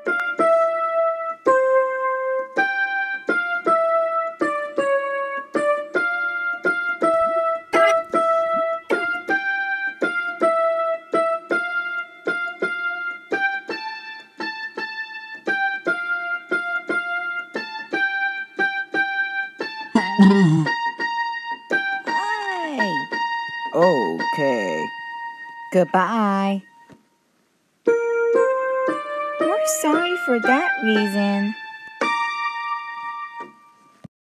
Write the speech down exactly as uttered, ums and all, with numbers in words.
Hi. Okay. Goodbye. We're sorry for that reason.